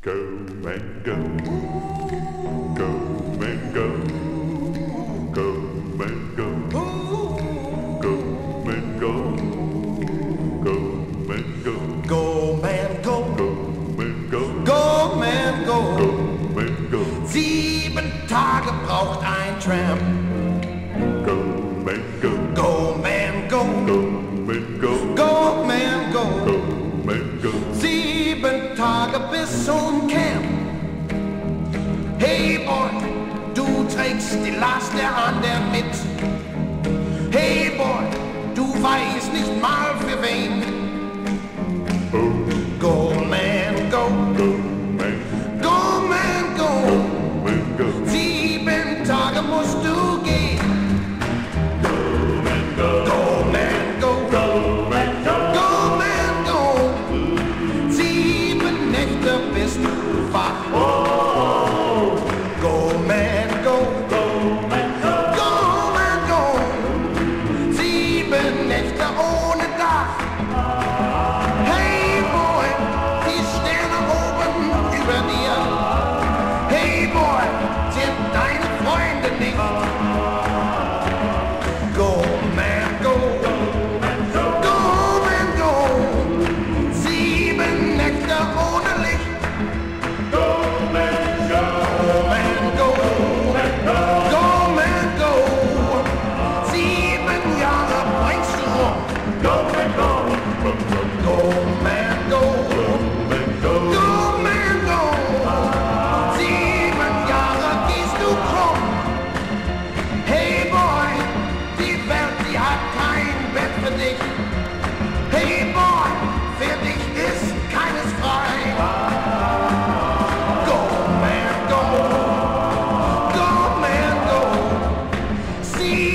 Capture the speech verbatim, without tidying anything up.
Go, man, go. Go, man, go. Go, man, go. Go, man, go. Go, man, go. Go, man, go. Go, man, go. Go, man, go. Go, man, go. Sieben Tage braucht ein Tramp. Go, man, go. Go, man, go. Go, man, go. Go, man, go. Go, man, go. Sieben Tage bis zum Camp. Hey Boy, du trägst die Last der anderen mit. Hey Boy, du weißt nicht mal für wen. Oh, Go, man, go. go, man. Go, man, Go, go. man, go. Sieben Tage musst du gehen. Go, man, go. Go, man, go. Go, man, go. Go, man, go. Sieben Nächte bist du wach. Oh, Go, man, go. go, man, go. Go, man, go. Sieben Nächte ohne Dach. Hey, Boy, die Sterne oben über dir. Hey, Boy, sind deine Freunde nicht. Go, man, go. Go, man, go. Sieben Nächte ohne Licht. Go, man, go. Go, man, go. Go, man, go. Sieben Jahre bringst du rum. Go, man, go. Go, man, go. Man, go. Go, man, go. Sieben Jahre gehst du krumm. Hey, Boy, die Welt, die hat kein Bett für dich. Hey, Boy, für dich ist keines frei. Go, man, go. Go, man, go. Sie